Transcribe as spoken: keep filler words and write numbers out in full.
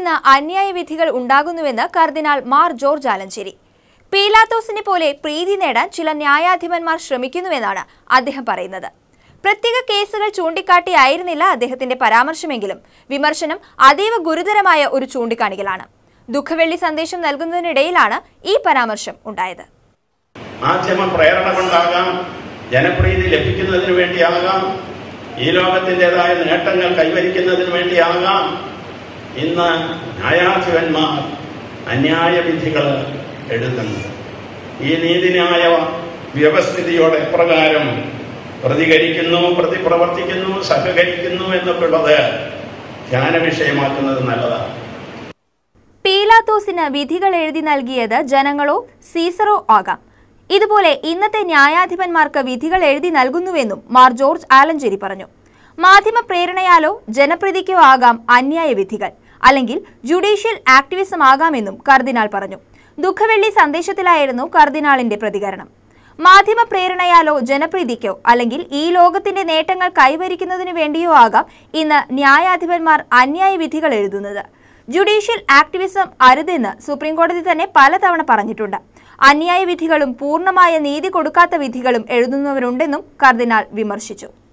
നിന്ന് അന്യായ വിധികൾ ഉണ്ടാകുന്നുവെന്ന് കർദിനാൾ മാർ ജോർജ് ആലഞ്ചേരി. പീലാത്തോസിനെ പോലെ പ്രീതി നേടാൻ ചില ന്യായാധിപന്മാർ ശ്രമിക്കുന്നുവെന്നാണ് അദ്ദേഹം പറയുന്നത്. പ്രത്യേക കേസുകൾ ചൂണ്ടിക്കാട്ടിയായിരുന്നില്ല അദ്ദേഹത്തിന്റെ പരാമർശമെങ്കിലും വിമർശനം അതീവ ഗുരുതരമായ ഒരു ചൂണ്ടിക്കാണിക്കലാണ്. ദുഃഖവെള്ളി സന്ദേശം നൽകുന്നതിനിടയിലാണ് ഈ പരാമർശം ഉണ്ടായത്. മാധ്യമ പ്രേരണ കൊണ്ടാകാം, ജനപ്രീതി ലഭിക്കുന്നതിന് വേണ്ടിയാകാം, ഈ ലോകത്തിൻ്റെതായ നേട്ടങ്ങൾ കൈവരിക്കുന്നതിന് വേണ്ടിയാകാം ഇന്ന് ന്യായാധിപന്മാർ അന്യായ വിധികൾ എഴുതുന്നു. ഈ നീതിന്യായ വ്യവസ്ഥിതിയോടെ എപ്രകാരം പ്രതികരിക്കുന്നു, പ്രതിപ്രവർത്തിക്കുന്നു, സഹകരിക്കുന്നു എന്നൊക്കെയുള്ളത് ധ്യാന വിഷയമാക്കുന്നത് നല്ലതാണ്. പീലാത്തോസിന് വിധികൾ എഴുതി നൽകിയത് ജനങ്ങളോ സീസറോ ആകാം. ഇതുപോലെ ഇന്നത്തെ ന്യായാധിപന്മാർക്ക് വിധികൾ എഴുതി നൽകുന്നുവെന്നും മാർ ജോർജ് ആലഞ്ചേരി പറഞ്ഞു. മാധ്യമ പ്രേരണയാലോ ജനപ്രീതിക്കോ ആകാം അന്യായ വിധികൾ, അല്ലെങ്കിൽ ജുഡീഷ്യൽ ആക്ടിവിസം ആകാമെന്നും കർദിനാൾ പറഞ്ഞു. ദുഃഖവെള്ളി സന്ദേശത്തിലായിരുന്നു കർദിനാളിന്റെ പ്രതികരണം. മാധ്യമ പ്രേരണയാലോ ജനപ്രീതിക്കോ അല്ലെങ്കിൽ ഈ ലോകത്തിന്റെ നേട്ടങ്ങൾ കൈവരിക്കുന്നതിനു വേണ്ടിയോ ആകാം ഇന്ന് ന്യായാധിപന്മാർ അന്യായ വിധികൾ എഴുതുന്നത്. ജുഡീഷ്യൽ ആക്ടിവിസം അരുതെന്ന് സുപ്രീംകോടതി തന്നെ പലതവണ പറഞ്ഞിട്ടുണ്ട്. അന്യായ വിധികളും പൂർണ്ണമായ നീതി കൊടുക്കാത്ത വിധികളും എഴുതുന്നവരുണ്ടെന്നും കർദിനാൾ വിമർശിച്ചു.